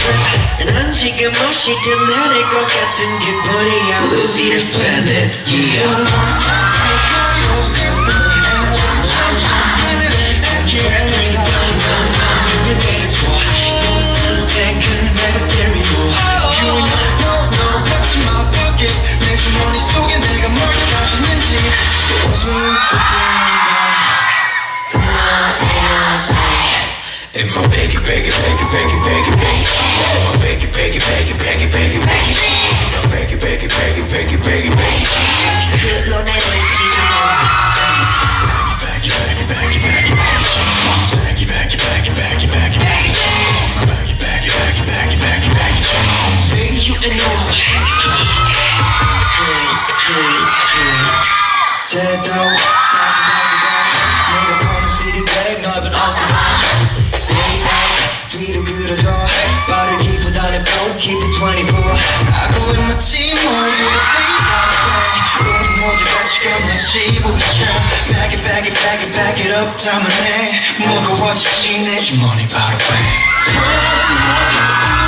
난 지금 무엇이든 내릴 것 같은 기분이야. Lose it or spend it, And my baggy, baggy, baggy, baggy, baggy, baggy jeans. My baggy, baggy, baggy, baggy, baggy, baggy jeans. My baggy, baggy, baggy, baggy, baggy, baggy jeans. 흘러내는 baggy, baggy, baggy, baggy, baggy jeans. Baggy, baggy, baggy, baggy, baggy, baggy jeans. My baggy, baggy, baggy, baggy, baggy, baggy jeans. Baby, you and all. 제도 다시 가져가. 내가 보는 city bag 넓은 autobahn. 뒤로 그려져 빠를 기쁘다는 flow keep it 24. I go with my team boys with a free outfit. 우리 모두 같이 건너지 보기처럼 Back it, back it, back it, back it up 담아내 무거워지지 내 주머니 바로 왜